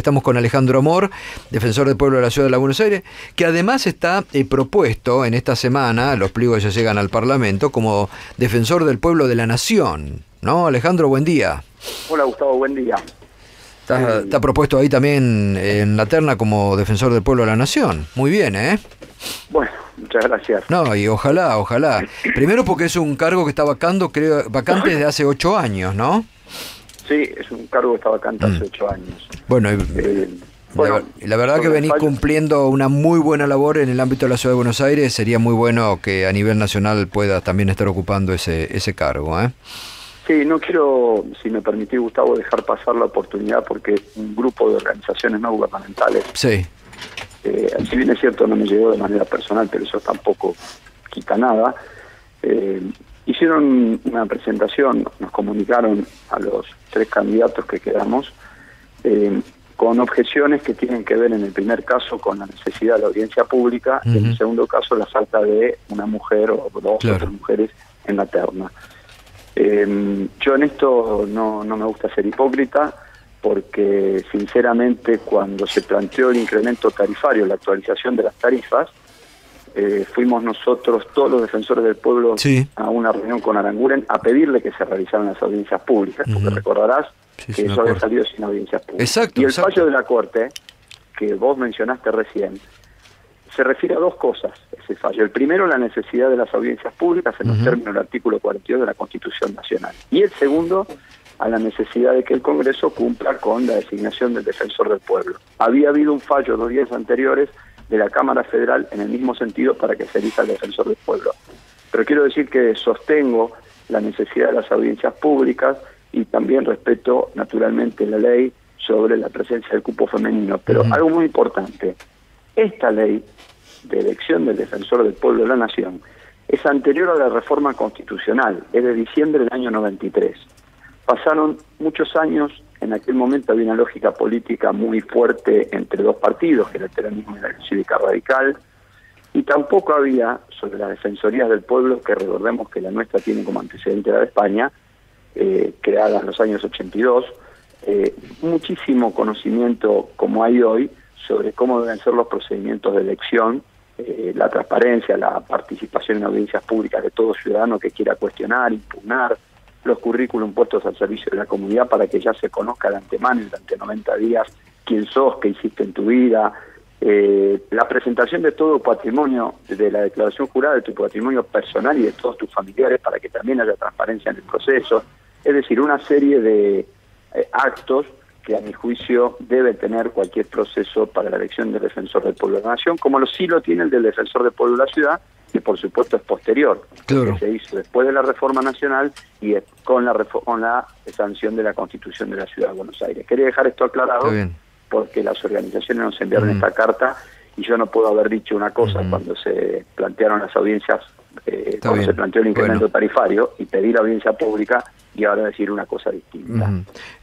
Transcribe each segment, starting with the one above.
Estamos con Alejandro Amor, defensor del pueblo de la Ciudad de Buenos Aires, que además está propuesto en esta semana, los pliegos ya llegan al Parlamento, como defensor del pueblo de la Nación. ¿No, Alejandro? Buen día. Hola, Gustavo, buen día. Está propuesto ahí también en la terna como defensor del pueblo de la Nación. Muy bien, ¿eh? Bueno, muchas gracias. No, y ojalá. Primero porque es un cargo que está vacante desde hace 8 años, ¿no? Sí, es un cargo que está vacante hace 8 años. Bueno, la verdad que venís cumpliendo una muy buena labor en el ámbito de la Ciudad de Buenos Aires. Sería muy bueno que a nivel nacional pueda también estar ocupando ese cargo, ¿eh? Sí, no quiero, si me permitís, Gustavo, dejar pasar la oportunidad porque un grupo de organizaciones no gubernamentales, sí. Si bien es cierto no me llegó de manera personal, pero eso tampoco quita nada, hicieron una presentación, nos comunicaron a los 3 candidatos que quedamos, con objeciones que tienen que ver en el primer caso con la necesidad de la audiencia pública y en el segundo caso la falta de una mujer o 2 o 3 mujeres en la terna. Yo en esto no me gusta ser hipócrita porque sinceramente cuando se planteó el incremento tarifario, la actualización de las tarifas, fuimos nosotros, todos los defensores del pueblo, a una reunión con Aranguren a pedirle que se realizaran las audiencias públicas, porque recordarás que eso había salido sin audiencias públicas. Exacto, y el fallo de la Corte, que vos mencionaste recién, se refiere a 2 cosas, ese fallo. El primero, la necesidad de las audiencias públicas en los términos del artículo 42 de la Constitución Nacional. Y el segundo, a la necesidad de que el Congreso cumpla con la designación del defensor del pueblo. Había habido un fallo 2 días anteriores de la Cámara Federal en el mismo sentido para que se elija el defensor del pueblo. Pero quiero decir que sostengo la necesidad de las audiencias públicas y también respeto naturalmente la ley sobre la presencia del cupo femenino. Pero algo muy importante, esta ley de elección del defensor del pueblo de la Nación es anterior a la reforma constitucional, es de diciembre del año 93. Pasaron muchos años, en aquel momento había una lógica política muy fuerte entre 2 partidos, que era el peronismo y la cívica radical, y tampoco había, sobre las defensorías del pueblo, que recordemos que la nuestra tiene como antecedente la de España, creada en los años 82, muchísimo conocimiento como hay hoy sobre cómo deben ser los procedimientos de elección, la transparencia, la participación en audiencias públicas de todo ciudadano que quiera cuestionar, impugnar, los currículum puestos al servicio de la comunidad para que ya se conozca de antemano durante 90 días quién sos, qué hiciste en tu vida, la presentación de todo patrimonio, de la declaración jurada de tu patrimonio personal y de todos tus familiares para que también haya transparencia en el proceso, es decir, una serie de actos que a mi juicio debe tener cualquier proceso para la elección del defensor del pueblo de la Nación, como sí lo tiene el del defensor del pueblo de la ciudad, que por supuesto es posterior, que se hizo después de la reforma nacional y con la sanción de la Constitución de la Ciudad de Buenos Aires. Quería dejar esto aclarado porque las organizaciones nos enviaron esta carta y yo no puedo haber dicho una cosa cuando se plantearon las audiencias, cuando se planteó el incremento tarifario y pedí la audiencia pública y ahora decir una cosa distinta.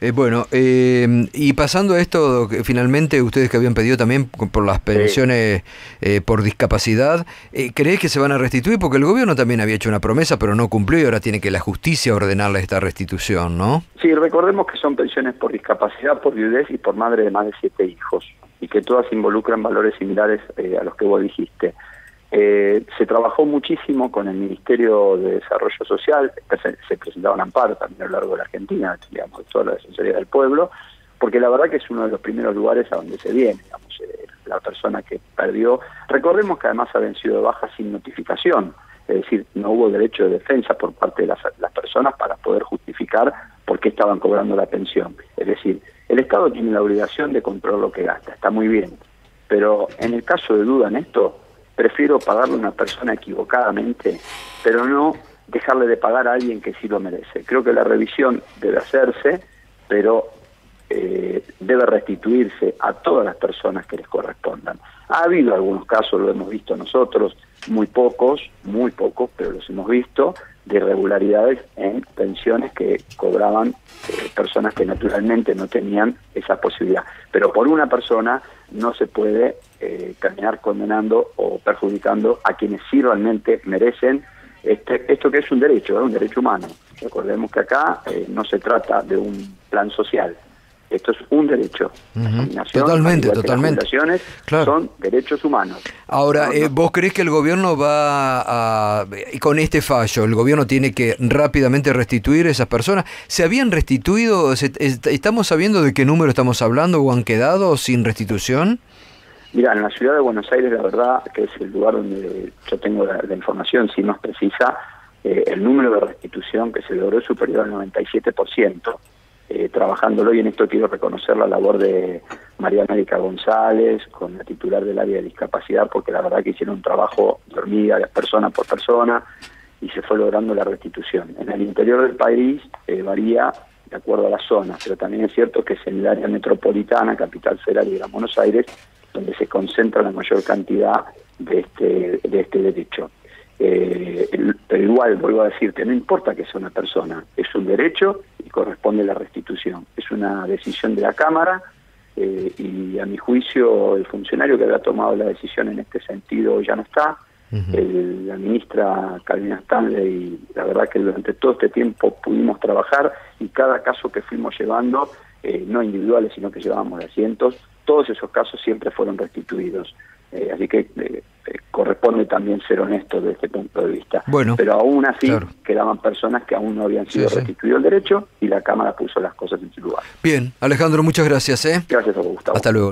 Y pasando a esto, finalmente ustedes que habían pedido también por las pensiones por discapacidad, ¿crees que se van a restituir? Porque el gobierno también había hecho una promesa pero no cumplió y ahora tiene que la justicia ordenarle esta restitución, ¿no? Sí, recordemos que son pensiones por discapacidad, por viudez y por madre de más de 7 hijos y que todas involucran valores similares a los que vos dijiste. Se trabajó muchísimo con el Ministerio de Desarrollo Social, se presentaban amparos también a lo largo de la Argentina, digamos, de toda la Defensoría del Pueblo, porque la verdad que es uno de los primeros lugares a donde se viene, digamos, la persona que perdió. Recordemos que además ha vencido de baja sin notificación, es decir, no hubo derecho de defensa por parte de las personas para poder justificar por qué estaban cobrando la pensión. Es decir, el Estado tiene la obligación de controlar lo que gasta, está muy bien, pero en el caso de duda en esto, prefiero pagarle a una persona equivocadamente, pero no dejarle de pagar a alguien que sí lo merece. Creo que la revisión debe hacerse, pero debe restituirse a todas las personas que les correspondan. Ha habido algunos casos, lo hemos visto nosotros, muy pocos, pero los hemos visto, de irregularidades en pensiones que cobraban personas que naturalmente no tenían esa posibilidad. Pero por una persona no se puede terminar condenando o perjudicando a quienes sí realmente merecen esto que es un derecho humano. Recordemos que acá no se trata de un plan social, Esto es un derecho. La jubilación, Totalmente. las jubilaciones son derechos humanos. Ahora, ¿vos creés que el gobierno con este fallo, el gobierno tiene que rápidamente restituir a esas personas? ¿Se habían restituido? ¿Estamos sabiendo de qué número estamos hablando o han quedado sin restitución? Mira, en la ciudad de Buenos Aires, la verdad que es el lugar donde yo tengo la información, si no es precisa, el número de restitución que se logró es superior al 97%. Trabajándolo, y en esto quiero reconocer la labor de María América González, con la titular del área de discapacidad, porque la verdad que hicieron un trabajo de hormiga, de persona por persona, y se fue logrando la restitución. En el interior del país varía de acuerdo a la zona, pero también es cierto que es en el área metropolitana, Capital Federal y Gran Buenos Aires, donde se concentra la mayor cantidad de este derecho. Pero igual, vuelvo a decirte, no importa que sea una persona, es un derecho y corresponde la restitución. Es una decisión de la Cámara y a mi juicio el funcionario que había tomado la decisión en este sentido ya no está. La ministra Carolina Stanley, la verdad que durante todo este tiempo pudimos trabajar y cada caso que fuimos llevando, no individuales, sino que llevábamos de cientos, todos esos casos siempre fueron restituidos. Así que corresponde también ser honesto desde este punto de vista. Bueno, pero aún así quedaban personas que aún no habían sido restituido el derecho y la Cámara puso las cosas en su lugar. Bien, Alejandro, muchas gracias. Gracias a vos, Gustavo. Hasta luego.